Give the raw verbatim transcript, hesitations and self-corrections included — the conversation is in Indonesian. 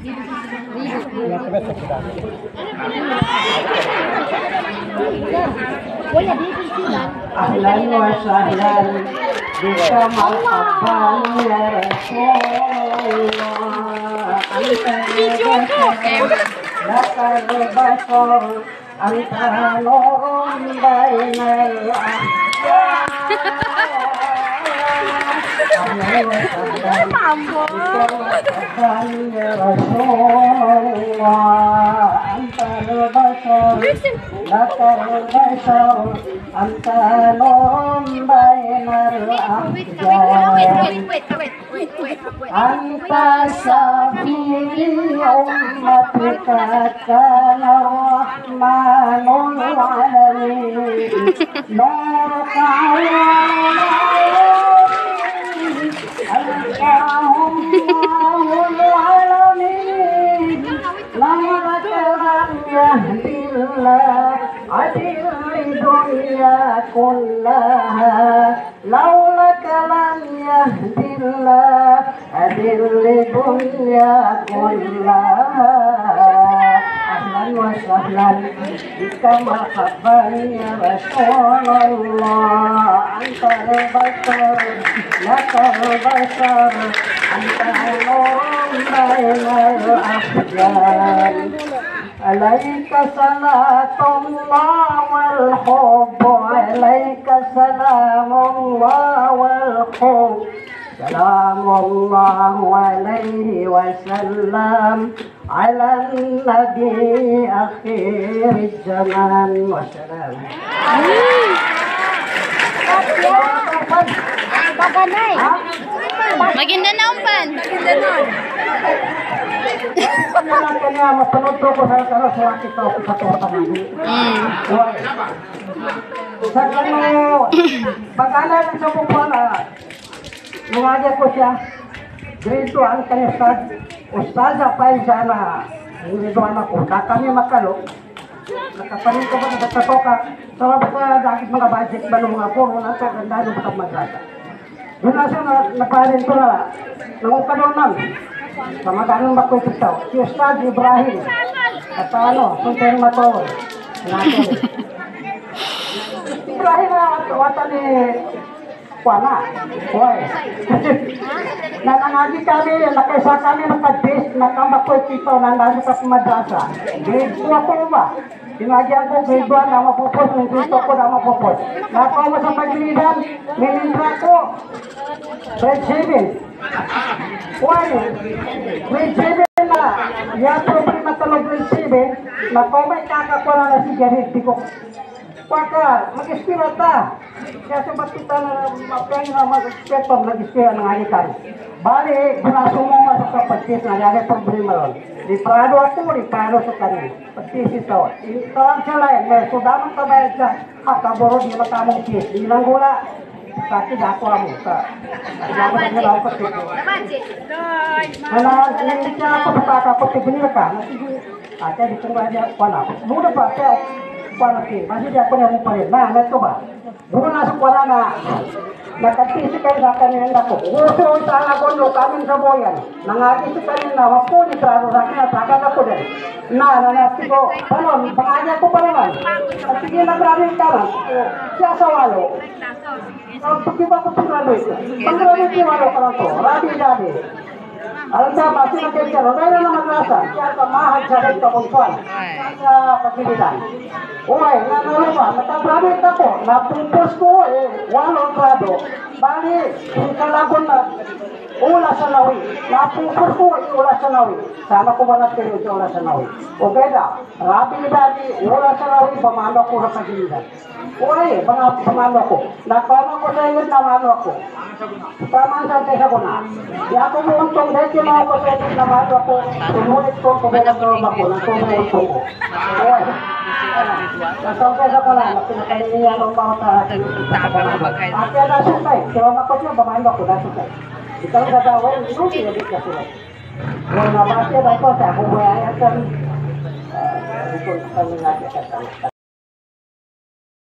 Ahlan wa sahlan bika marhaban ya Rasulullah. Lakal basar anta nurun bainal ahya. Ahlan wa sahlan bika marhaban ya Rasulullah. Antal basar lakal basar anta nurun bainal ahya. Anta syafi'i ummatika kana rahmanul alamin. Nuruka Allahumma alamin. Nuruka lam yahdillah adil dunya kullaha. Laulaka lam yahdillah adil dunya kullaha. Ahlan wa sahlan bika marhaban ya Rasulullah. Antal basar lakal basar anta nurun bainal ahyan. Alaika salatullah wal hubbu alaika salamullah wal hubbu. Salamullah alaihi wasallam ala nabi akhir zaman wassalam. Maguindanao pan. Maguindanao. Kanya matunod ko sa karo sa kita ko sa torta ni. Mm. Sa kano pag-ala sa pupala. Lumaga ko siya. Grade two ang kanya ustad. Ustad pa sana. Hindi do anak ko. Kami makalo. Nakapanin ko ba sa tatoka. Sa mga dagit mga budget ba ng mga puro na to ganda ng mga madrasa. Doon na siya naparin ko na. Nangukanon nam. Sama ganun makukitaw. Si Ustad Ibrahim. At ano, sunteng matol. Natin. Ibrahim na wata ni Kuana. Hoy. Nanangagi kami, nakaisa kami nakadis, nakamakukitaw na nasa sa madrasa. Grade two ako ba? Sinadyan ko grade one na mapupos, ng grade two ko na mapupos. Nakaw mo sa paglidan, minindra ko. Grade seven. Why? Grade seven na, yan po rin matalog grade seven, na kung may kakakuha na si Jared, di ko, Paka, mag-ispira ta. Kaya sa kita na mapeng na mag-ispira, mag-ispira ng halikan. Bali, braso mo masuk sa pagsis na yan, problema ron. Liprado ako, liprado sa kanin. Pagsis ito. Ito lang siya lang, may sudamang kabayad siya. At kaburo, di matamong sis. Ilang gula. Sakit ako ang muka. Naman nila ako kasi. Naman, naman siya ako sa kakapot, tibinil ka. Ate, di ko nga niya, wala. Muna pa, kaya, Panaki, masih dia punya mumpalin. Nah, lihat coba. Bukan masuk wala na. Nakatisi kayo sa kanina ko. Uso sa agondo kami sa boyan. Nangati si kanina, wapo ni trano sa akin at akan ako din. Na, nanati ko. Panon, panganya ko pa naman. At sige na grabe ka lang. Siya sa walo. Pagkiba ko sa trano ito. Paggrabe si walo ka lang to. Rabi-rabi. Alam sa masih makin karo dahil na madrasa kaya ka mahal sa rito konsuan sa pagbilitan. Uy, nanalo ba? Nakagraduate ako. Napupos ko eh. Walong grado. Bali, kalagon na ula sa nawi. Napupos ko eh. Ula sa nawi. Sana ko ba natin yung ula sa nawi? Okay na. Rabi dati, ula sa nawi, pamano ko sa pagbilitan. Uy, mga pamano ko. Nakama ko sa iyo, namano ako. Paman sa tesa ko na. Di ako mo untong dahil kinawa ko sa iyo, namano ako. Tumulit ko, kumunagulong ako. Nagtumulit ko. Uy. Nasangkay sa pala, pinakalinya ng mga tahasin. At yan nasukay, kaya makot niya, bamahin ako, nasukay. Ikaw ang gagawin, hindi pinagit ka sila. Kung nabasya ba ito, sa kung mayayan kami, ito kami nga